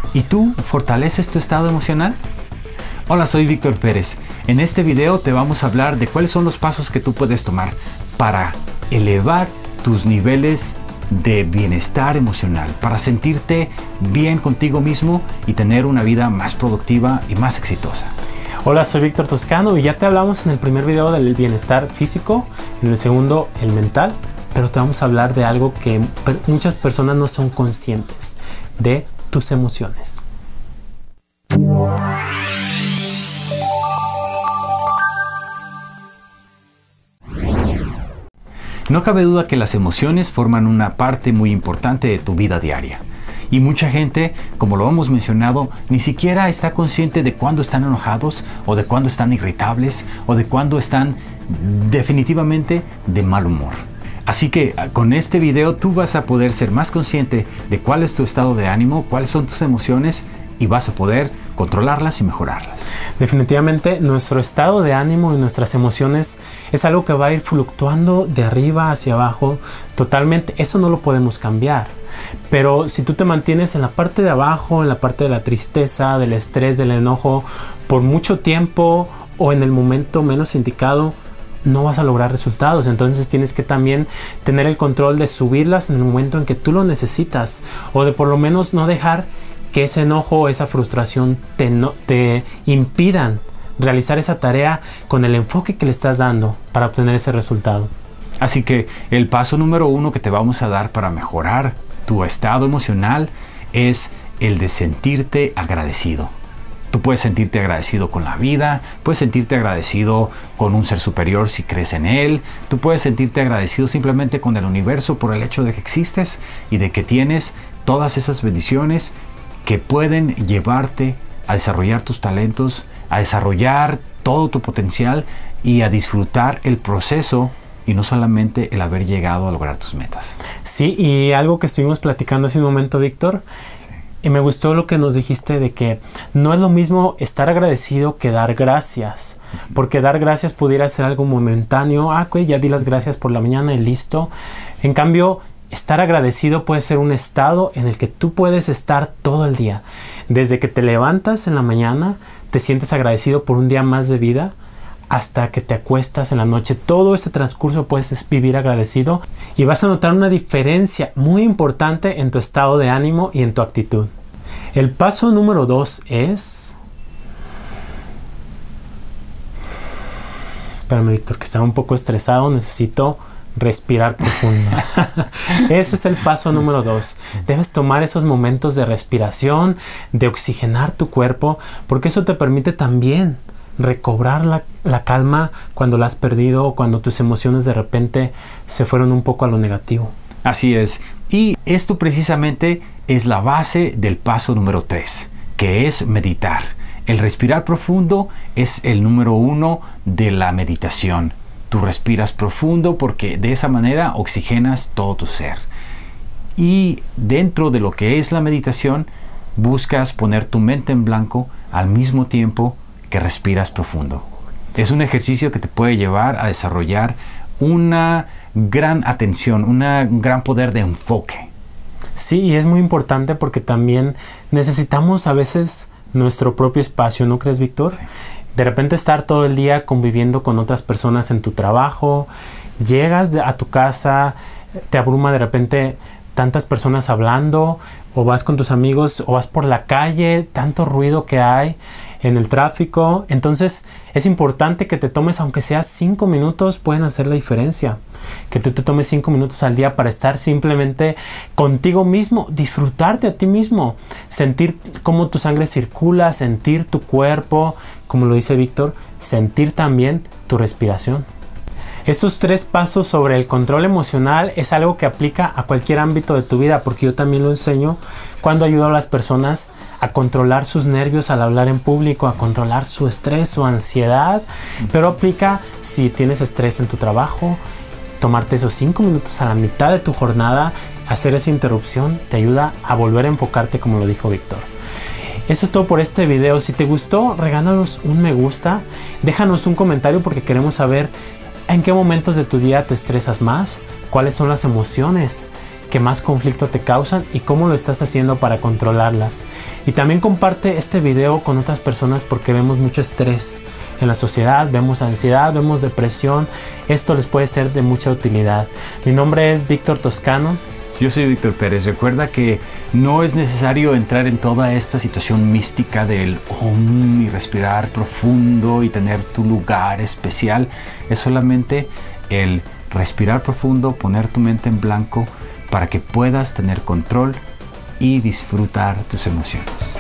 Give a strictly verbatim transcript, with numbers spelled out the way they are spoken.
¿Y tú fortaleces tu estado emocional? Hola, soy Víctor Pérez. En este video te vamos a hablar de cuáles son los pasos que tú puedes tomar para elevar tus niveles de bienestar emocional, para sentirte bien contigo mismo y tener una vida más productiva y más exitosa. Hola, soy Víctor Toscano y ya te hablamos en el primer video del bienestar físico, en el segundo el mental, pero te vamos a hablar de algo que muchas personas no son conscientes, de tus emociones. No cabe duda que las emociones forman una parte muy importante de tu vida diaria. Y mucha gente, como lo hemos mencionado, ni siquiera está consciente de cuándo están enojados, o de cuándo están irritables, o de cuándo están definitivamente de mal humor. Así que con este video tú vas a poder ser más consciente de cuál es tu estado de ánimo, cuáles son tus emociones, y vas a poder controlarlas y mejorarlas. Definitivamente nuestro estado de ánimo y nuestras emociones es algo que va a ir fluctuando de arriba hacia abajo totalmente. Eso no lo podemos cambiar. Pero si tú te mantienes en la parte de abajo, en la parte de la tristeza, del estrés, del enojo, por mucho tiempo o en el momento menos indicado, no vas a lograr resultados. Entonces tienes que también tener el control de subirlas en el momento en que tú lo necesitas, o de por lo menos no dejar que ese enojo o esa frustración te, no, te impidan realizar esa tarea con el enfoque que le estás dando para obtener ese resultado. Así que el paso número uno que te vamos a dar para mejorar tu estado emocional es el de sentirte agradecido. Tú puedes sentirte agradecido con la vida, puedes sentirte agradecido con un ser superior si crees en él, tú puedes sentirte agradecido simplemente con el universo por el hecho de que existes y de que tienes todas esas bendiciones que pueden llevarte a desarrollar tus talentos, a desarrollar todo tu potencial y a disfrutar el proceso y no solamente el haber llegado a lograr tus metas. Sí, y algo que estuvimos platicando hace un momento, Víctor, y me gustó lo que nos dijiste de que no es lo mismo estar agradecido que dar gracias. Porque dar gracias pudiera ser algo momentáneo. Ah, ok, ya di las gracias por la mañana y listo. En cambio, estar agradecido puede ser un estado en el que tú puedes estar todo el día. Desde que te levantas en la mañana, te sientes agradecido por un día más de vida, hasta que te acuestas en la noche. Todo ese transcurso puedes vivir agradecido y vas a notar una diferencia muy importante en tu estado de ánimo y en tu actitud. El paso número dos es... Espérame, Víctor, que estaba un poco estresado. Necesito respirar profundo. Ese es el paso número dos. Debes tomar esos momentos de respiración, de oxigenar tu cuerpo, porque eso te permite también recobrar la, la calma cuando la has perdido o cuando tus emociones de repente se fueron un poco a lo negativo. Así es. Y esto precisamente es la base del paso número tres, que es meditar. El respirar profundo es el número uno de la meditación. Tú respiras profundo porque de esa manera oxigenas todo tu ser. Y dentro de lo que es la meditación, buscas poner tu mente en blanco al mismo tiempo que respiras profundo. Es un ejercicio que te puede llevar a desarrollar una gran atención, una, un gran poder de enfoque. Sí, y es muy importante porque también necesitamos a veces nuestro propio espacio, ¿no crees, Víctor? Sí. De repente estar todo el día conviviendo con otras personas en tu trabajo, llegas a tu casa, te abruma de repente tantas personas hablando, o vas con tus amigos, o vas por la calle, tanto ruido que hay en el tráfico. Entonces es importante que te tomes, aunque sea cinco minutos, pueden hacer la diferencia. Que tú te tomes cinco minutos al día para estar simplemente contigo mismo, disfrutarte a ti mismo, sentir cómo tu sangre circula, sentir tu cuerpo, como lo dice Víctor, sentir también tu respiración. Estos tres pasos sobre el control emocional es algo que aplica a cualquier ámbito de tu vida, porque yo también lo enseño cuando ayudo a las personas a controlar sus nervios al hablar en público, a controlar su estrés, su ansiedad, pero aplica si tienes estrés en tu trabajo. Tomarte esos cinco minutos a la mitad de tu jornada, hacer esa interrupción, te ayuda a volver a enfocarte, como lo dijo Víctor. Eso es todo por este video. Si te gustó, regálanos un me gusta, déjanos un comentario porque queremos saber en qué momentos de tu día te estresas más, cuáles son las emociones que más conflicto te causan y cómo lo estás haciendo para controlarlas. Y también comparte este video con otras personas porque vemos mucho estrés en la sociedad, vemos ansiedad, vemos depresión. Esto les puede ser de mucha utilidad. Mi nombre es Víctor Toscano. Yo soy Víctor Pérez. Recuerda que no es necesario entrar en toda esta situación mística del om y respirar profundo y tener tu lugar especial. Es solamente el respirar profundo, poner tu mente en blanco para que puedas tener control y disfrutar tus emociones.